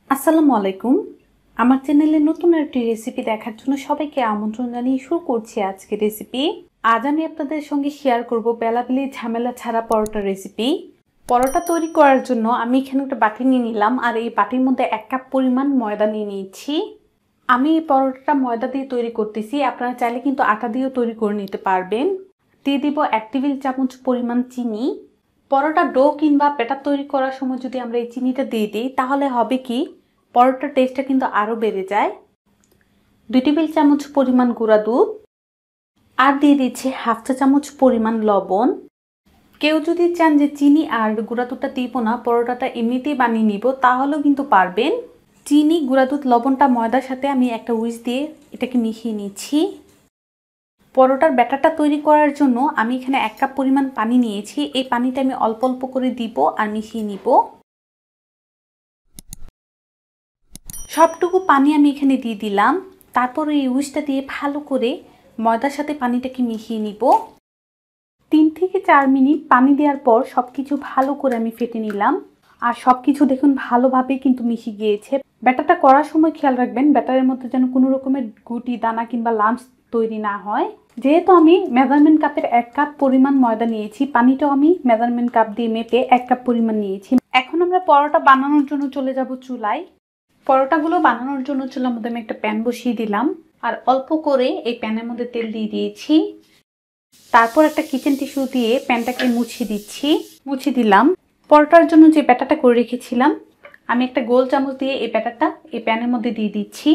আসসালামু আলাইকুম। আমার চ্যানেলে নতুন একটি রেসিপি দেখার জন্য সবাইকে আমন্ত্রণ জানিয়ে শুরু করছি আজকের রেসিপি। আজ আমি আপনাদের সঙ্গে শেয়ার করব বেলাবেলি ঝামেলা ছাড়া পরোটা রেসিপি। পরোটা তৈরি করার জন্য আমি এখানে একটা বাটি নিয়ে নিলাম আর এই বাটির মধ্যে 1 কাপ পরিমাণ ময়দা নিয়ে নিয়েছি। আমি এই পরোটাটা ময়দা দিয়ে তৈরি করতেছি, আপনারা চাইলে কিন্তু আটা দিয়েও তৈরি করে নিতে পারবেন। দিয়ে দিব 1 টেবিল চামচ পরিমাণ চিনি। পরোটা ডো কিংবা ব্যাটার তৈরি করার সময় যদি আমরা এই চিনিটা দিয়ে দিই তাহলে হবে কি, পরোটার টেস্টটা কিন্তু আরও বেড়ে যায়। 2 টেবিল চামচ পরিমাণ গুঁড়া দুধ আর দিয়ে দিচ্ছি হাফ চা চামচ পরিমাণ লবণ। কেউ যদি চান যে চিনি আর গুঁড়া দুধটা দিব না, পরোটাটা এমনিতেই বানিয়ে নিব, তাহলেও কিন্তু পারবেন। চিনি, গুঁড়া দুধ, লবণটা ময়দার সাথে আমি একটা হুইস্ক দিয়ে এটাকে মিশিয়ে নিচ্ছি। পরোটার ব্যাটারটা তৈরি করার জন্য আমি এখানে 1 কাপ পরিমাণ পানি নিয়েছি। এই পানিটা আমি অল্প অল্প করে দিব আর মিশিয়ে নিব। সবটুকু পানি আমি এখানে দিয়ে দিলাম। তারপর এই হুইস্কটা দিয়ে ভালো করে ময়দার সাথে পানিটাকে মিশিয়ে নিব। 3 থেকে 4 মিনিট পানি দেওয়ার পর সবকিছু ভালো করে আমি ফেটে নিলাম। আর সবকিছু দেখুন ভালোভাবে কিন্তু মিশে গিয়েছে। ব্যাটারটা করার সময় খেয়াল রাখবেন ব্যাটারের মধ্যে যেন কোনো রকমের গুটি, দানা কিংবা লাম্পস তৈরি না হয়। যেহেতু আমি মেজারমেন্ট কাপের 1 কাপ পরিমাণ ময়দা নিয়েছি, পানিটাও আমি মেজারমেন্ট কাপ দিয়ে মেপে 1 কাপ পরিমাণ নিয়েছি। এখন আমরা পরোটা বানানোর জন্য চলে যাব চুলায়। পরোটাগুলো বানানোর জন্য চুলার মধ্যে আমি একটা প্যান বসিয়ে দিলাম আর অল্প করে এই প্যানের মধ্যে তেল দিয়ে দিয়েছি। তারপর একটা কিচেন টিস্যু দিয়ে প্যানটাকে মুছে দিলাম। পরোটার জন্য যে ব্যাটারটা করে রেখেছিলাম আমি একটা গোল চামচ দিয়ে এই ব্যাটারটা এই প্যানের মধ্যে দিয়ে দিচ্ছি।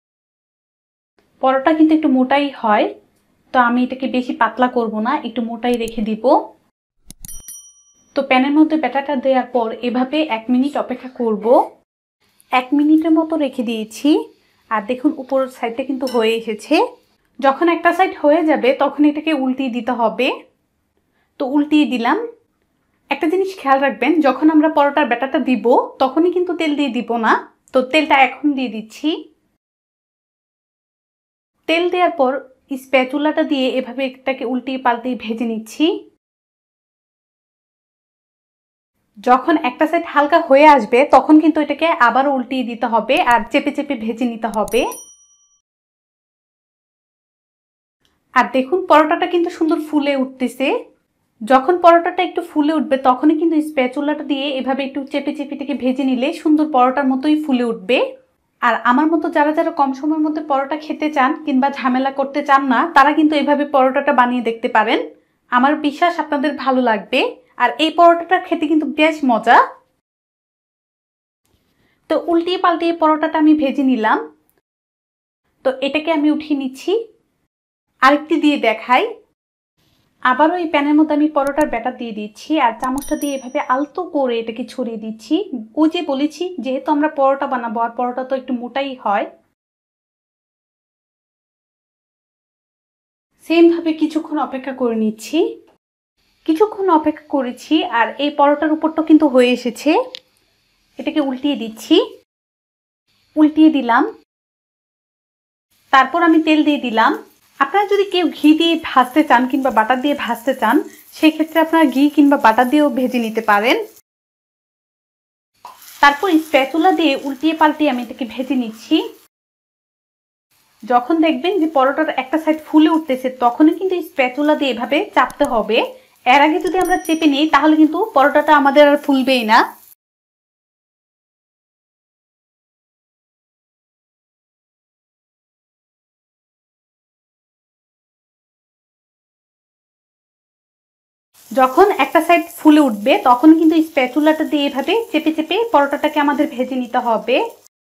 পরোটা কিন্তু একটু মোটাই হয়, তো আমি এটাকে বেশি পাতলা করব না, একটু মোটাই রেখে দিব। তো প্যানের মধ্যে ব্যাটারটা দেওয়ার পর এভাবে 1 মিনিট অপেক্ষা করব। 1 মিনিটের মতো রেখে দিয়েছি আর দেখুন উপরের সাইডটা কিন্তু হয়ে এসেছে। যখন একটা সাইড হয়ে যাবে তখন এটাকে উল্টিয়ে দিতে হবে। তো উল্টিয়ে দিলাম। একটা জিনিস খেয়াল রাখবেন, যখন আমরা পরোটার ব্যাটারটা দিব তখনই কিন্তু তেল দিয়ে দিব না, তো তেলটা এখন দিয়ে দিচ্ছি। তেল দেওয়ার পর স্প্যাচুলাটা দিয়ে এভাবে এটাকে উল্টিয়ে পাল্টিয়ে ভেজে নিচ্ছি। যখন একটা সাইড হালকা হয়ে আসবে তখন কিন্তু এটাকে আবার উল্টিয়ে দিতে হবে আর চেপে চেপে ভেজে নিতে হবে। আর দেখুন পরোটাটা কিন্তু সুন্দর ফুলে উঠতেছে। যখন পরোটাটা একটু ফুলে উঠবে তখনই কিন্তু স্প্যাচুলাটা দিয়ে এভাবে একটু চেপে চেপে থেকে ভেজে নিলে সুন্দর পরোটার মতোই ফুলে উঠবে। আর আমার মতো যারা যারা কম সময়ের মধ্যে পরোটা খেতে চান কিংবা ঝামেলা করতে চান না, তারা কিন্তু এভাবে পরোটাটা বানিয়ে দেখতে পারেন। আমার বিশ্বাস আপনাদের ভালো লাগবে। আর এই পরোটাটা খেতে কিন্তু বেশ মজা। তো উল্টিয়ে পাল্টিয়ে পরোটাটা আমি ভেজে নিলাম। তো এটাকে আমি উঠিয়ে নিচ্ছি। আরেকটি দিয়ে দেখাই। আবারও এই প্যানের মধ্যে আমি পরোটার ব্যাটার দিয়ে দিচ্ছি আর চামচটা দিয়ে এভাবে আলতো করে এটাকে ছড়িয়ে দিচ্ছি। ওই যে বলেছি যেহেতু আমরা পরোটা বানাবো আর পরোটা তো একটু মোটাই হয়, সেম ভাবে কিছুক্ষণ অপেক্ষা করে নিচ্ছি। কিছুক্ষণ অপেক্ষা করেছি আর এই পরোটার উপরটা কিন্তু হয়ে এসেছে। এটাকে উল্টিয়ে দিচ্ছি। উল্টিয়ে দিলাম। তারপর আমি তেল দিয়ে দিলাম। আপনারা যদি কেউ ঘি দিয়ে ভাজতে চান কিংবা বাটার দিয়ে ভাজতে চান, সেই ক্ষেত্রে আপনারা ঘি কিংবা বাটার দিয়েও ভেজে নিতে পারেন। তারপর স্প্যাচুলা দিয়ে উল্টিয়ে পাল্টিয়ে আমি এটাকে ভেজে নিচ্ছি। যখন দেখবেন যে পরোটার একটা সাইড ফুলে উঠতেছে তখনই কিন্তু স্প্যাচুলা দিয়ে এভাবে চাপতে হবে। এর আগে যদি আমরা চেপে নিই তাহলে কিন্তু পরোটাটা আমাদের আর ফুলবেই না। যখন একটা সাইড ফুলে উঠবে তখন কিন্তু স্প্যাচুলাটা দিয়ে এভাবে চেপে চেপে পরোটাটাকে আমাদের ভেজে নিতে হবে।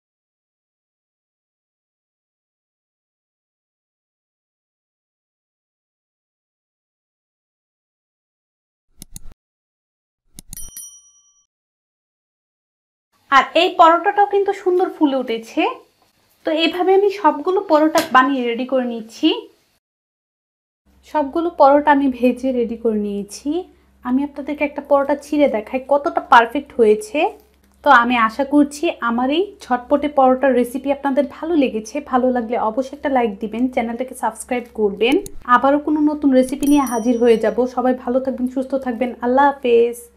আর এই পরোটাটাও কিন্তু সুন্দর ফুলে উঠেছে। তো এইভাবে আমি সবগুলো পরোটা বানিয়ে রেডি করে নিচ্ছি। সবগুলো পরোটা আমি ভেজে রেডি করে নিয়েছি। আমি আপনাদেরকে একটা পরোটা ছিঁড়ে দেখাই কতটা পারফেক্ট হয়েছে। তো আমি আশা করছি আমার এই ঝটপটে পরোটার রেসিপি আপনাদের ভালো লেগেছে। ভালো লাগলে অবশ্যই একটা লাইক দিবেন, চ্যানেলটাকে সাবস্ক্রাইব করবেন। আবারও কোনো নতুন রেসিপি নিয়ে হাজির হয়ে যাব। সবাই ভালো থাকবেন, সুস্থ থাকবেন। আল্লাহ হাফেজ।